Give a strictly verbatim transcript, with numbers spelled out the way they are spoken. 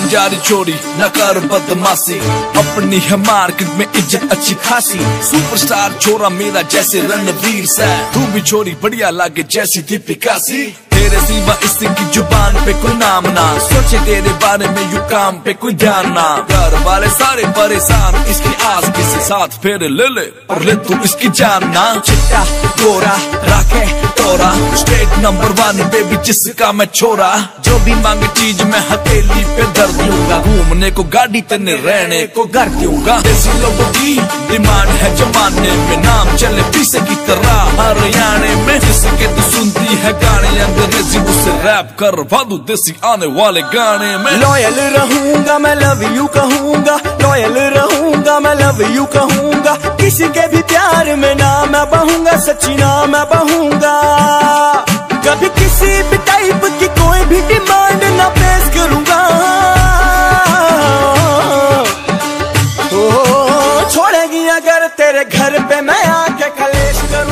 मान जारी छोरी न कर बदमाशी, अपनी है मार्केट में इज्जत अच्छी खासी। सुपरस्टार छोरा मेरा जैसे रणवीर सा, तू भी छोरी बढ़िया लागे जैसी दीपिका सी। तेरे सिवा इसकी जुबान पे कोई नाम ना, सोचे तेरे बारे में यू काम पे कोई ध्यान ना। घर वाले सारे परेशान इसकी आस किसी साथ फेरे ले ले और ले तू इसकी जान ना। चिट्टा गोरा राखे तोरा, स्टेट नंबर वन बेबी जिसका मैं छोरा। जो भी मांगे चीज मैं हथेली पे धर दूंगा, घूमने को गाड़ी तेने रहने को घर दूंगा। देसी लोगों की डिमांड है जमाने में, नाम चले पीसे की तरह हरियाणे में। जिसके तू सुनती है गाने अंग्रेजी उसे रैप करवा दूं देसी आने वाले गाने में। लॉयल रहूंगा मैं लव यू कहूंगा, लॉयल रहूंगा मैं लव यू कहूंगा। किसी के भी प्यार में ना मैं बहूंगा, सच्ची ना मैं बहूंगा। कभी किसी भी टाइप की कोई भी डिमांड ना पेश करूंगा। ओ छोड़ेगी अगर तेरे घर पे मैं आके कलेश करूंगा।